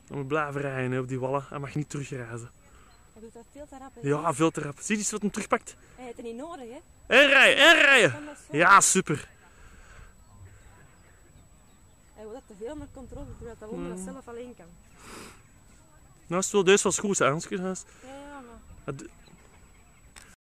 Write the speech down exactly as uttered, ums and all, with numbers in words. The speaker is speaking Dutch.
Dan moet blijven rijden hè, op die wallen. Hij mag niet terugreizen. Hij doet dat veel te rap. Hè? Ja, veel te rap. Zie je eens wat hem terugpakt? Hij heeft het niet nodig, hè? En rijden, en rijden! Kan dat zo? Ja, super. Hij wil dat te veel met controle, terwijl dat wonder dat zelf alleen kan. Nou is het wel, deze was goed, hè? Anders- Ja, ja, maar... Het-